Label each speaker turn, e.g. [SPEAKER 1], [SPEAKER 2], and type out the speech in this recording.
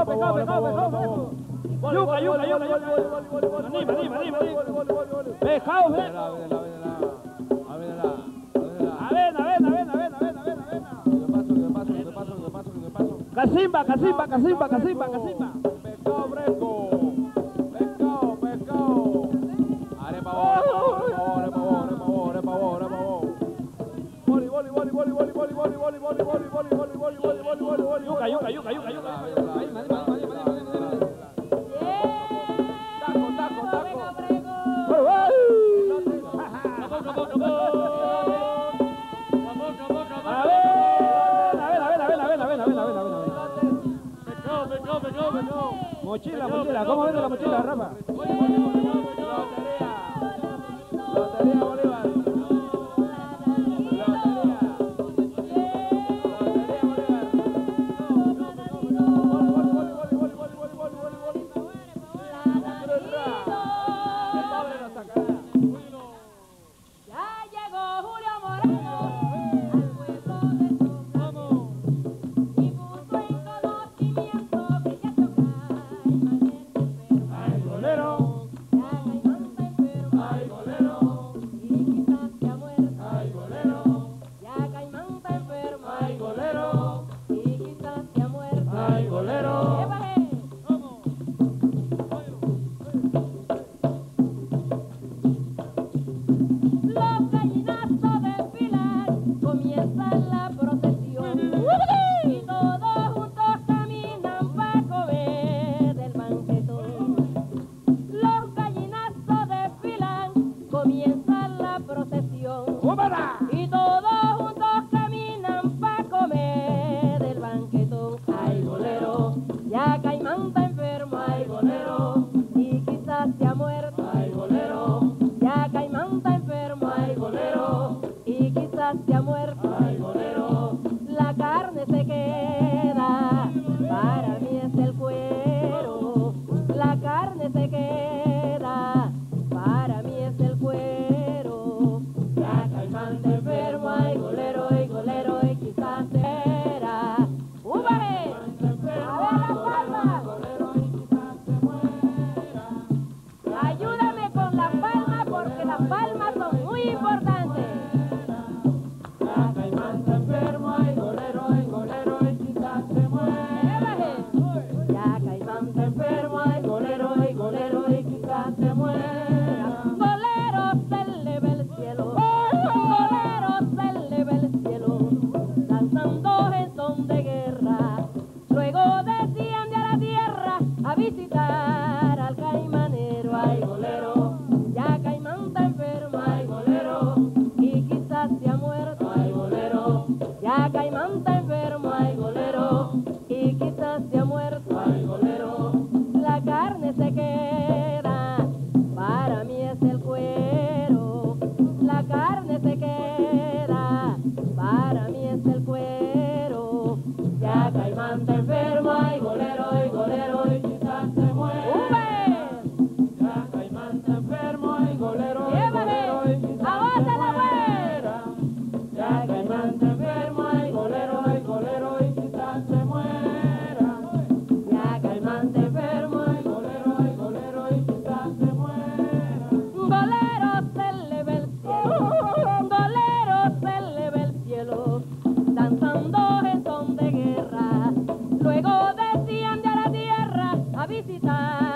[SPEAKER 1] Yuca. Anima. Pescado,
[SPEAKER 2] Avena. Paso.
[SPEAKER 1] Casimba.
[SPEAKER 2] Pescado fresco. Pescado. Arepa
[SPEAKER 1] Yuca. Mochila, ¿cómo vende la mochila, Rafa?
[SPEAKER 2] Lotería Bolívar.
[SPEAKER 3] Y todos juntos caminan pa' comer del banquetón. Ay, golero, ya Caimán está enfermo. Ay, golero, y quizás se ha muerto. Ay, golero, ya Caimán está enfermo. Ay, golero, y quizás se ha muerto. Ay, golero, la carne se queda, para mí es el cuero. La carne se queda, para mí es el cuero. Ya Caimán está enfermo, ay golero, y quizás será. ¡Úbale! ¡A ver las palmas! Ayúdame con las palmas porque las palmas son muy importantes.
[SPEAKER 2] Ya Caimán está enfermo, ay golero, y quizás se muera.
[SPEAKER 3] Ya Caimán está enfermo, ay golero, y quizás se muera. Golero se le ve el cielo, golero se le ve el cielo, danzando en son de guerra. Luego decían de a la tierra a visitar al caimanero. Ay golero, ya Caimán está enfermo, ay golero, y quizás se ha muerto. Ay golero, ya Caimán está enfermo, ay golero, y quizás se ha muerto. Ay golero, la carne se queda, para mí es el cuero. La carne se queda, para mí es el cuero. Ya Caimán está enfermo, ay golero, y quizás se muera.
[SPEAKER 2] Ya Caimán está enfermo, ay golero,
[SPEAKER 3] Llévale,
[SPEAKER 2] y quizás
[SPEAKER 3] aguanta
[SPEAKER 2] se
[SPEAKER 3] la
[SPEAKER 2] muera. Ya Caimán está enfermo, ay golero, y quizás se muera.
[SPEAKER 3] Ya Caimán está enfermo,
[SPEAKER 2] Ay golero, y quizás se muera.
[SPEAKER 3] golero se le ve el cielo, golero se le ve el cielo, danzando en son de guerra. Luego decían de a la tierra a visitar